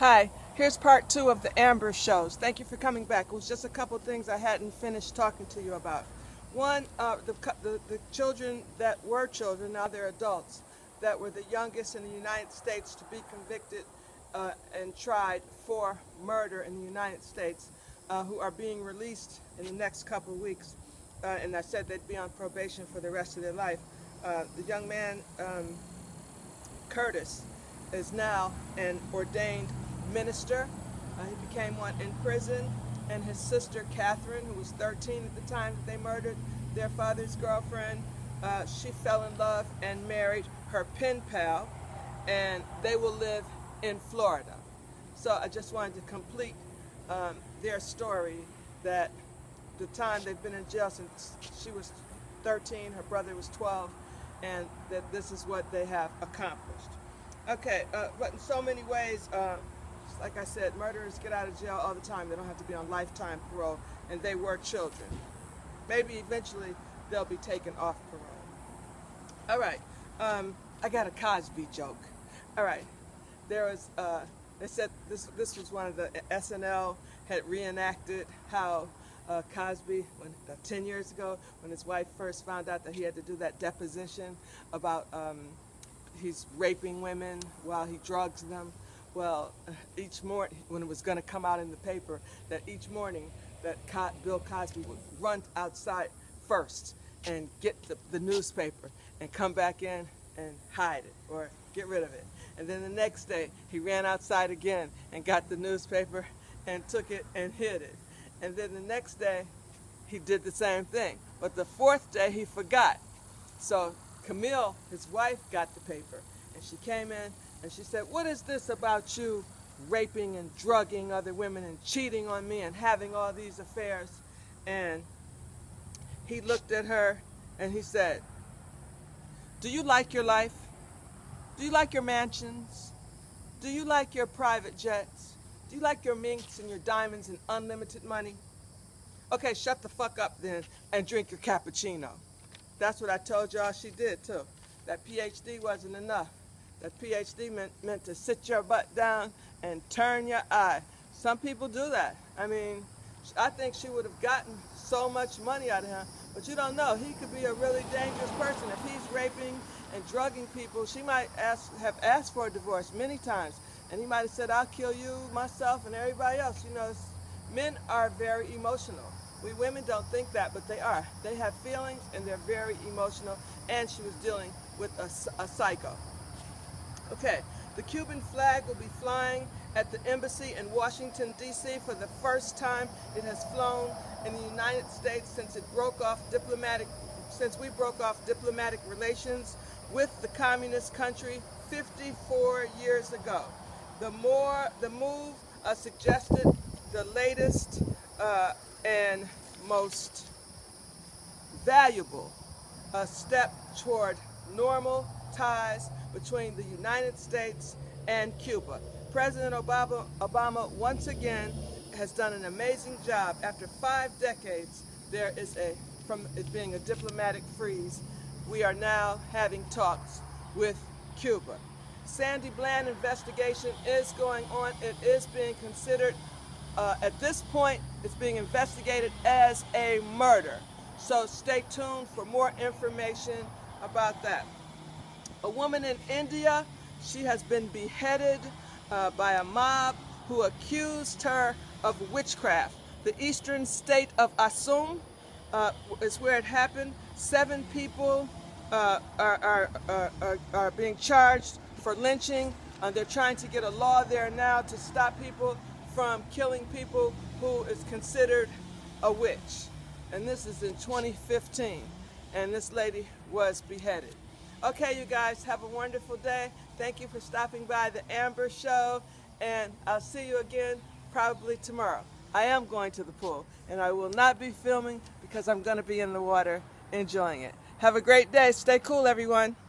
Hi, here's part 2 of the Amber shows. Thank you for coming back. It was just a couple things I hadn't finished talking to you about. One, the children that were children, now they're adults, that were the youngest in the United States to be convicted and tried for murder in the United States, who are being released in the next couple of weeks. And I said they'd be on probation for the rest of their life. The young man, Curtis, is now an ordained minister. He became one in prison, and his sister Catherine, who was 13 at the time that they murdered their father's girlfriend, she fell in love and married her pen pal, and they will live in Florida. So I just wanted to complete their story, that the time they've been in jail since she was 13, her brother was 12, and that this is what they have accomplished. Okay, but in so many ways, like I said, murderers get out of jail all the time. They don't have to be on lifetime parole, and they were children. Maybe eventually they'll be taken off parole. All right, I got a Cosby joke. All right, there was, they said this was one of the SNL had reenacted how Cosby, 10 years ago, when his wife first found out that he had to do that deposition about he's raping women while he drugs them. Well, each morning, when it was going to come out in the paper, that each morning that Bill Cosby would run outside first and get the newspaper and come back in and hide it or get rid of it. And then the next day, he ran outside again and got the newspaper and took it and hid it. And then the next day, he did the same thing. But the fourth day, he forgot. So Camille, his wife, got the paper, and she came in and she said, "What is this about you raping and drugging other women and cheating on me and having all these affairs?" And he looked at her and he said, "Do you like your life? Do you like your mansions? Do you like your private jets? Do you like your minks and your diamonds and unlimited money? Okay, shut the fuck up then and drink your cappuccino." That's what I told y'all she did too. That PhD wasn't enough. That PhD meant to sit your butt down and turn your eye. Some people do that. I mean, I think she would have gotten so much money out of him, but you don't know. He could be a really dangerous person. If he's raping and drugging people, she might have asked for a divorce many times, and he might have said, "I'll kill you, myself, and everybody else." You know, men are very emotional. We women don't think that, but they are. They have feelings, and they're very emotional, and she was dealing with a psycho. Okay, the Cuban flag will be flying at the embassy in Washington, D.C. for the first time. It has flown in the United States since we broke off diplomatic relations with the communist country 54 years ago. The move suggested the latest and most valuable step toward normal ties between the United States and Cuba. President Obama once again has done an amazing job. After 5 decades, from it being a diplomatic freeze, we are now having talks with Cuba. Sandy Bland investigation is going on. It is being considered, at this point, it's being investigated as a murder. So stay tuned for more information about that. A woman in India, she has been beheaded by a mob who accused her of witchcraft. The eastern state of Assam is where it happened. 7 people are being charged for lynching. They're trying to get a law there now to stop people from killing people who is considered a witch. And this is in 2015, and this lady was beheaded. Okay, you guys, have a wonderful day. Thank you for stopping by the Amber Show, and I'll see you again probably tomorrow. I am going to the pool, and I will not be filming because I'm going to be in the water enjoying it. Have a great day. Stay cool, everyone.